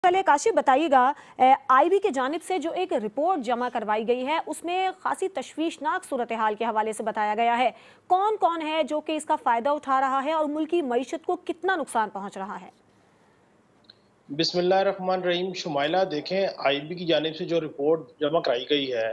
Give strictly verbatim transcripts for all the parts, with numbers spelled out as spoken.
पहले काशिफ बताइएगा, आईबी की जानिब से जो एक रिपोर्ट जमा करवाई गई है उसमें खासी तशवीशनाक सूरत हाल के हवाले से बताया गया है। कौन कौन है जो कि इसका फायदा उठा रहा है और मुल्क की मईशत को कितना नुकसान पहुंच रहा है? बिस्मिल्लाहिर्रहमानिर्रहीम। शुमाइला, देखें, आईबी की जानिब से जो रिपोर्ट जमा कराई गई है,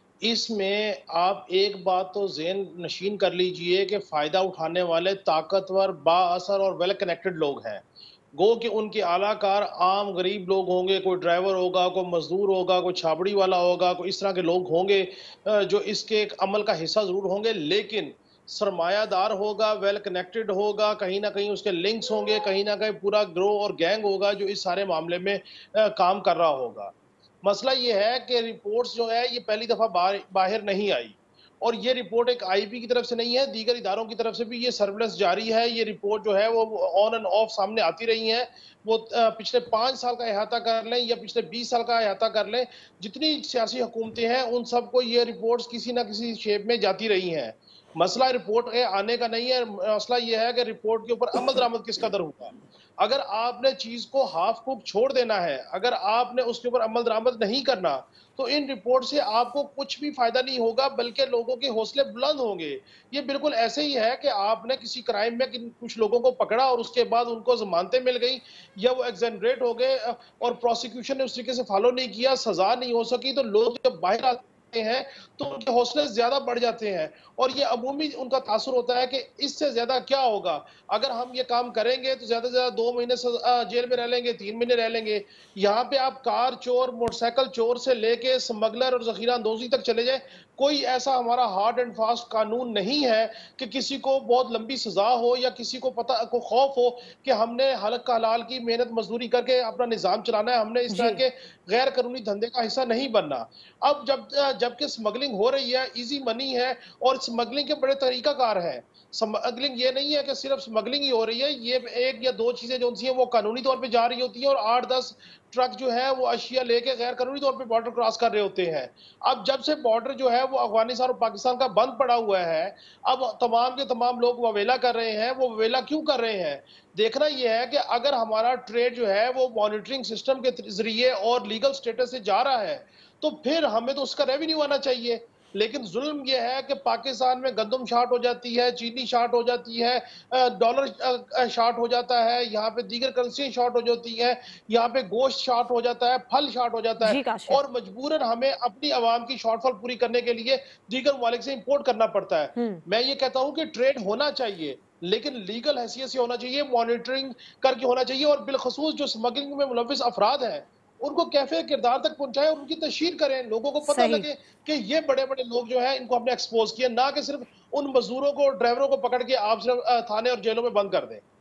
इसमें आप एक बात तो ज़हन नशीन कर लीजिए कि फ़ायदा उठाने वाले ताकतवर, बाअसर और वेल कनेक्टेड लोग हैं। गो कि उनके आलाकार आम गरीब लोग होंगे, कोई ड्राइवर होगा, कोई मज़दूर होगा, कोई छाबड़ी वाला होगा, कोई इस तरह के लोग होंगे अ, जो इसके एक अमल का हिस्सा ज़रूर होंगे, लेकिन सरमायादार होगा, वेल कनेक्टेड होगा, कहीं न कहीं उसके लिंक्स होंगे, कहीं न कहीं पूरा ग्रोह और गैंग होगा जो इस सारे मामले में अ, काम कर रहा होगा। मसला ये है कि रिपोर्ट्स जो है ये पहली दफ़ा बाहर बाहर नहीं आई, और ये रिपोर्ट एक आईबी की तरफ से नहीं है, दीगर इदारों की तरफ से भी ये सर्विलेंस जारी है। ये रिपोर्ट जो है वो ऑन एंड ऑफ सामने आती रही है। वो अ, पिछले पाँच साल का अहाता कर लें या पिछले बीस साल का अहाता कर लें, जितनी सियासी हुकूमतें हैं उन सबको ये रिपोर्ट्स किसी न किसी शेप में जाती रही हैं। मसला रिपोर्ट के आने का नहीं है, मसला ये है कि रिपोर्ट के ऊपर अमल दरामद किस कदर हुआ। अगर आपने चीज को हाफ कुक छोड़ देना है, अगर आपने उसके ऊपर अमल दरामद नहीं करना, तो इन रिपोर्ट से आपको कुछ भी फायदा नहीं होगा, बल्कि लोगों के हौसले बुलंद होंगे। ये बिल्कुल ऐसे ही है कि आपने किसी क्राइम में किन कुछ लोगों को पकड़ा और उसके बाद उनको जमानतें मिल गई या वो एग्जेनरेट हो गए, अ, और प्रोसिक्यूशन ने उस तरीके से फॉलो नहीं किया, सजा नहीं हो सकी, तो लोग जब बाहर आते हैं तो उनके हौसले ज्यादा बढ़ जाते हैं, और ये अमूमी उनका तासुर होता है कि इससे ज्यादा क्या होगा। अगर हम ये काम करेंगे तो ज्यादा से ज्यादा दो महीने सजा- जेल में रह लेंगे, तीन महीने रह लेंगे। यहाँ पे आप कार चोर, मोटरसाइकिल चोर से लेके स्मगलर और जखीरा अंदोजी तक चले जाए, कोई ऐसा हमारा हार्ड एंड फास्ट कानून नहीं है कि किसी को बहुत लंबी सजा हो या किसी को पता को खौफ हो कि हमने हलक का हलाल की मेहनत मजदूरी करके अपना निजाम चलाना है, हमने इस तरह जी। के गैर कानूनी धंधे का हिस्सा नहीं बनना। अब जब जबकि स्मगलिंग हो रही है, इजी मनी है, और स्मगलिंग के बड़े तरीकाकार हैं। स्मगलिंग ये नहीं है कि सिर्फ स्मगलिंग ही हो रही है, ये एक या दो चीजें जो हैं वो कानूनी तौर पे जा रही होती हैं, और आठ दस ट्रक जो है वो अशिया लेके गैर कानूनी तौर पे बॉर्डर क्रॉस कर रहे होते हैं। अब जब से बॉर्डर जो है वो अफगानिस्तान और पाकिस्तान का बंद पड़ा हुआ है, अब तमाम के तमाम लोग ववेला कर रहे हैं। वो ववेला क्यों कर रहे हैं? देखना यह है कि अगर हमारा ट्रेड जो है वो मॉनिटरिंग सिस्टम के जरिए और लीगल स्टेटस से जा रहा है, तो फिर हमें तो उसका रेवेन्यू आना चाहिए। लेकिन जुल्म यह है कि पाकिस्तान में गंदम शार्ट हो जाती है, चीनी शार्ट हो जाती है, अ, डॉलर अ, अ, शार्ट हो जाता है, यहाँ पे दीगर करेंसी शार्ट हो जाती है, यहाँ पे गोश्त शार्ट हो जाता है, फल शार्ट हो जाता है, जी काशिफ। और मजबूरन हमें अपनी आवाम की शॉर्टफॉल पूरी करने के लिए दीगर ममालिक से इंपोर्ट करना पड़ता है। हम्म। मैं ये कहता हूँ कि ट्रेड होना चाहिए, लेकिन लीगल हैसियत से होना चाहिए, मॉनिटरिंग करके होना चाहिए, और बिलखसूस जो स्मगलिंग में मुलविस अफराद हैं उनको कैफे किरदार तक पहुंचाएं और उनकी तशहीर करें, लोगों को पता सही। लगे कि ये बड़े बड़े लोग जो हैं इनको हमने एक्सपोज किया, ना कि सिर्फ उन मजदूरों को, ड्राइवरों को पकड़ के आप सिर्फ अ, थाने और जेलों में बंद कर दें।